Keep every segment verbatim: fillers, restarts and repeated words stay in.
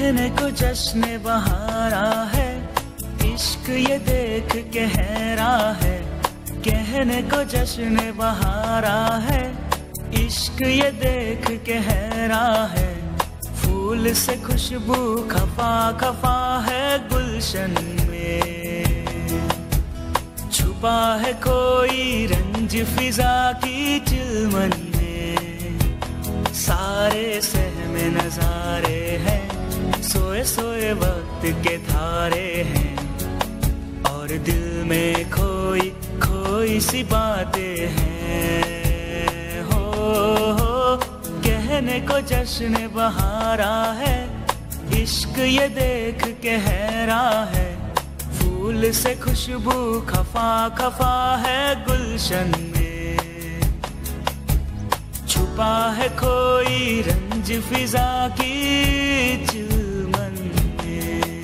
कहने को जश्न बहारा है, इश्क ये देख के हैरा है। कहने को जश्न बहारा है, इश्क ये देख के हैरा है। फूल से खुशबू खफा खफा है गुलशन में, छुपा है कोई रंज फिजा की चिलमन में। सारे सहमे नजारे हैं, सोए सोए वक्त के धारे हैं, और दिल में खोई खोई सी बातें हैं। हो हो कहने को जश्न बहारा है, इश्क ये देख के हैरा है। फूल से खुशबू खफा खफा है गुलशन में, छुपा है कोई रंज फिजा की चिलमन में।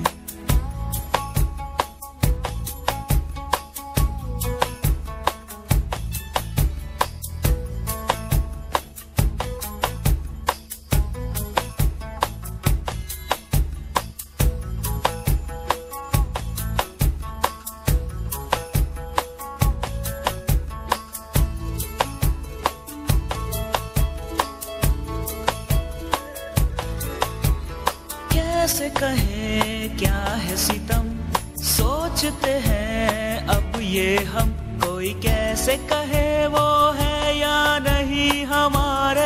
कैसे कहे क्या है सितम, सोचते हैं अब ये हम। कोई कैसे कहे वो है या नहीं हमारे,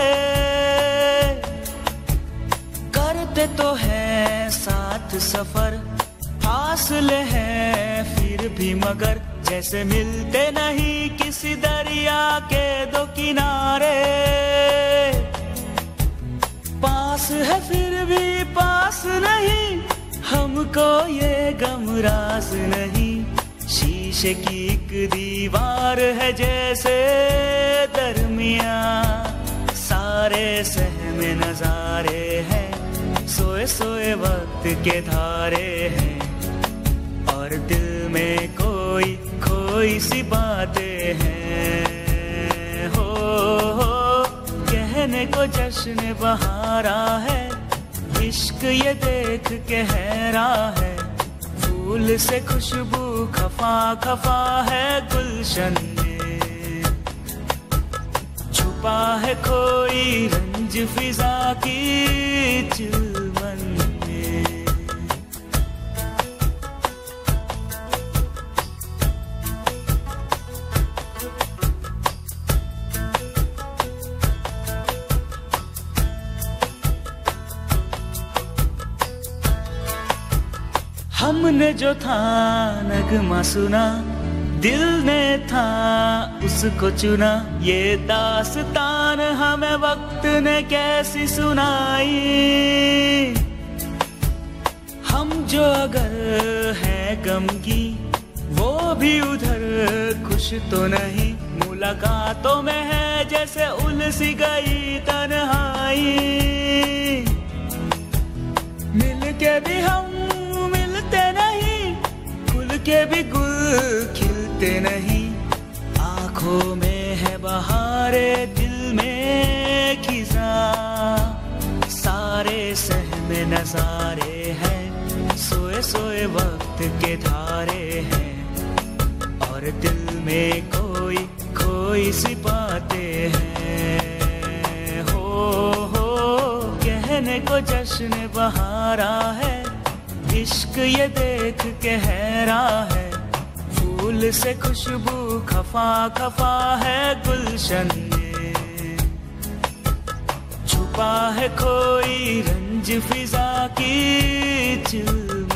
करते तो है साथ सफर। फासले हैं फिर भी मगर, जैसे मिलते नहीं किसी दरिया के दो किनारे। पास है फिर भी पास नहीं, हमको ये गम रास नहीं। शीशे की एक दीवार है जैसे दरमिया, सारे सहमे नजारे हैं, सोए सोए वक्त के धारे हैं, और दिल में कोई खोई सी बातें हैं। हो हो कहने को जश्न बहारा है, इश्क ये देख के हैरा है। फूल से खुशबू खफा खफा है गुलशन में, छुपा है कोई रंज फिजा की चिलमन में। हमने जो था नगमा सुना, दिल ने था उसको चुना। ये दास्तान हमें वक्त ने कैसी सुनाई। हम जो अगर है गम की, वो भी उधर खुश तो नहीं। मुलाकातों में है जैसे उलझ गई तन्हाई। मिल के भी हम नहीं, खुल के भी गुल खिलते नहीं। आंखों में है बहारे, दिल में खिजा। सारे सहमे नजारे हैं, सोए सोए वक्त के धारे हैं, और दिल में कोई कोई सी बातें हैं। हो हो कहने को जश्न बहारा है, इश्क ये देख के हैरा है। फूल से खुशबू खफा खफा है गुलशन में, छुपा है कोई रंज फिजा की चिल